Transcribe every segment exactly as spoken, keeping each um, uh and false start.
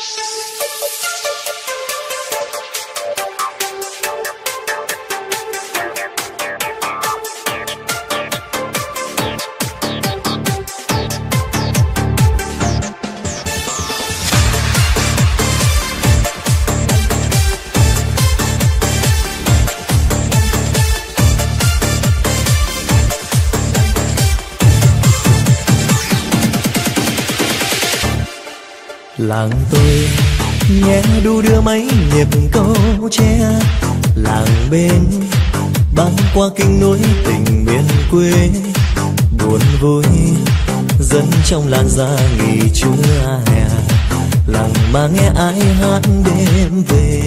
Làng tôi nghe đu đưa mấy nhịp câu tre, làng bên băng qua kinh núi tình miền quê. Buồn vui dân trong làng ra nghỉ trưa hè, làng mà nghe ai hát đêm về.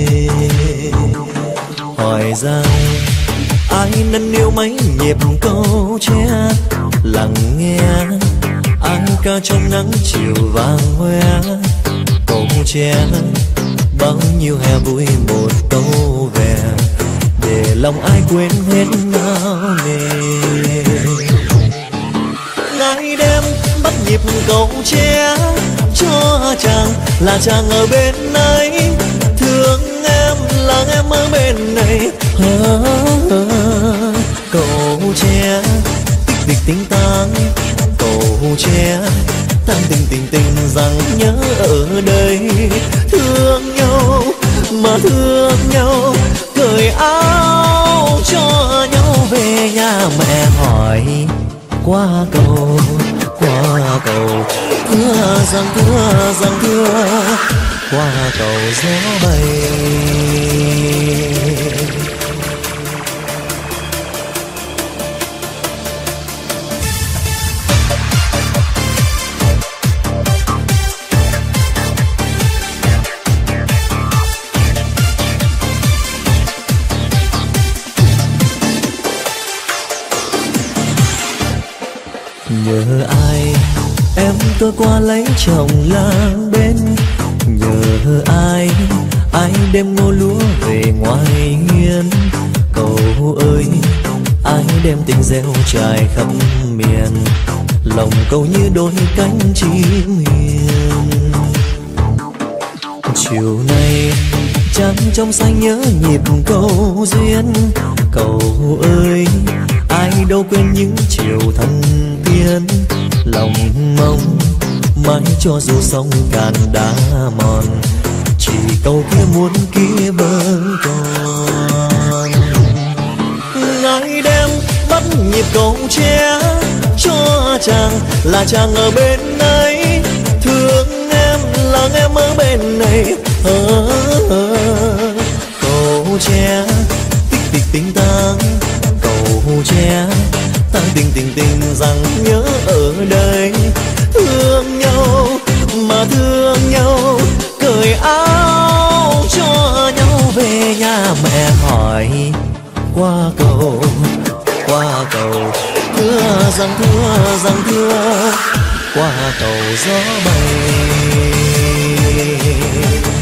Hỏi rằng ai nâng niu mấy nhịp câu tre, làng nghe ai ca trong nắng chiều vàng hoe. Câu tre bao nhiêu hè vui một câu về, để lòng ai quên hết nao nề. Ngày đêm bắt nhịp câu tre cho chàng là chàng ở bên ấy, thương em là em ở bên này. Câu tre tích tích tính tang, câu tre tan tình tình tình rằng nhớ ở đây. Thương nhau mà thương nhau, cởi áo cho nhau về nhà. Mẹ hỏi qua cầu qua cầu, thưa rằng thưa rằng thưa qua cầu gió bay. Nhờ ai em tôi qua lấy chồng làng bên, nhờ ai ai đem ngô lúa về ngoài hiên. Cầu ơi ai đem tình gieo trải khắp miền, lòng cầu như đôi cánh chim hiền. Chiều nay trăng trong xanh nhớ nhịp câu duyên. Cầu ơi ai đâu quên những chiều thân tiên, lòng mong mãi cho dù sông cạn đá mòn, chỉ cầu kia muốn kia vẫn còn. Ngày đêm bắt nhịp câu tre cho chàng là chàng ở bên ấy, thương em là em ở bên này. Ờ, ờ, câu tre tích tích tính tang, câu tre tan tình tình tình rằng nhớ ở đây. Thương nhau mà thương nhau, cởi áo cho nhau về nhà. Mẹ hỏi qua cầu qua cầu, thưa rằng thưa rằng thưa qua cầu gió bay.